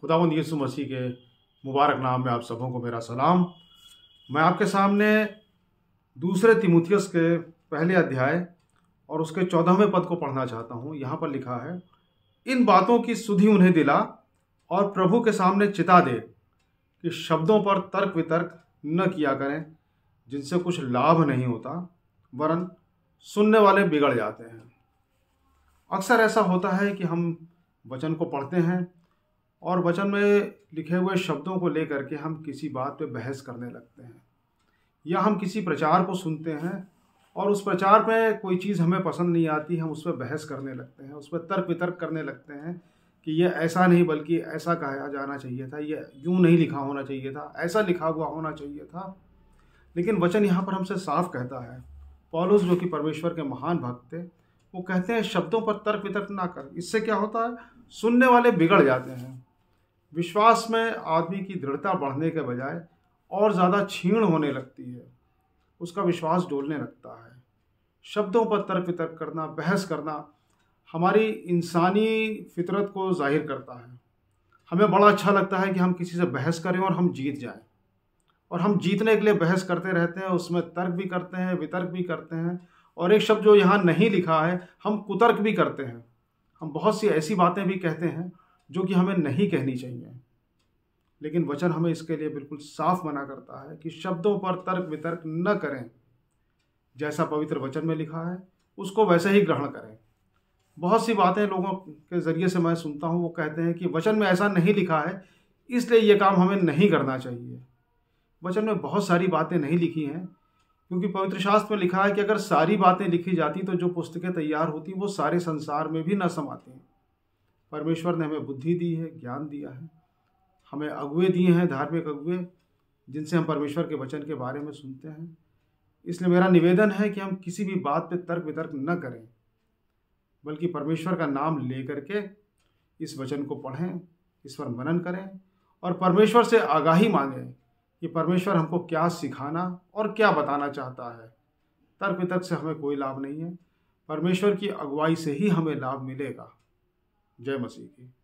खुदावंद यीशु मसीह के मुबारक नाम में आप सबों को मेरा सलाम। मैं आपके सामने दूसरे तीमुथियुस के पहले अध्याय और उसके 14वें पद को पढ़ना चाहता हूँ। यहाँ पर लिखा है, इन बातों की सुधि उन्हें दिला और प्रभु के सामने चिता दे कि शब्दों पर तर्क वितर्क न किया करें जिनसे कुछ लाभ नहीं होता, वरन सुनने वाले बिगड़ जाते हैं। अक्सर ऐसा होता है कि हम वचन को पढ़ते हैं और वचन में लिखे हुए शब्दों को लेकर के हम किसी बात पे बहस करने लगते हैं, या हम किसी प्रचार को सुनते हैं और उस प्रचार में कोई चीज़ हमें पसंद नहीं आती, हम उस पर बहस करने लगते हैं, उस पर तर्क वितर्क करने लगते हैं कि ये ऐसा नहीं बल्कि ऐसा कहा जाना चाहिए था, ये यूँ नहीं लिखा होना चाहिए था, ऐसा लिखा हुआ होना चाहिए था। लेकिन वचन यहाँ पर हमसे साफ कहता है, पौलुस जो कि परमेश्वर के महान भक्त थे, वो कहते हैं शब्दों पर तर्क वितर्क ना कर। इससे क्या होता है, सुनने वाले बिगड़ जाते हैं। विश्वास में आदमी की दृढ़ता बढ़ने के बजाय और ज़्यादा क्षीण होने लगती है, उसका विश्वास डोलने लगता है। शब्दों पर तर्क वितर्क करना, बहस करना हमारी इंसानी फितरत को जाहिर करता है। हमें बड़ा अच्छा लगता है कि हम किसी से बहस करें और हम जीत जाएं, और हम जीतने के लिए बहस करते रहते हैं, उसमें तर्क भी करते हैं, वितर्क भी करते हैं, और एक शब्द जो यहाँ नहीं लिखा है, हम कुतर्क भी करते हैं। हम बहुत सी ऐसी बातें भी कहते हैं जो कि हमें नहीं कहनी चाहिए। लेकिन वचन हमें इसके लिए बिल्कुल साफ मना करता है कि शब्दों पर तर्क वितर्क न करें, जैसा पवित्र वचन में लिखा है उसको वैसे ही ग्रहण करें। बहुत सी बातें लोगों के ज़रिए से मैं सुनता हूँ, वो कहते हैं कि वचन में ऐसा नहीं लिखा है इसलिए ये काम हमें नहीं करना चाहिए। वचन में बहुत सारी बातें नहीं लिखी हैं, क्योंकि पवित्र शास्त्र में लिखा है कि अगर सारी बातें लिखी जाती तो जो पुस्तकें तैयार होती वो सारे संसार में भी न समाती। परमेश्वर ने हमें बुद्धि दी है, ज्ञान दिया है, हमें अगुवे दिए हैं, धार्मिक अगुवे, जिनसे हम परमेश्वर के वचन के बारे में सुनते हैं। इसलिए मेरा निवेदन है कि हम किसी भी बात पे तर्क वितर्क न करें, बल्कि परमेश्वर का नाम ले करके इस वचन को पढ़ें, इस पर मनन करें और परमेश्वर से आगाही मांगें कि परमेश्वर हमको क्या सिखाना और क्या बताना चाहता है। तर्क वितर्क से हमें कोई लाभ नहीं है, परमेश्वर की अगुवाई से ही हमें लाभ मिलेगा। जय मसीह की।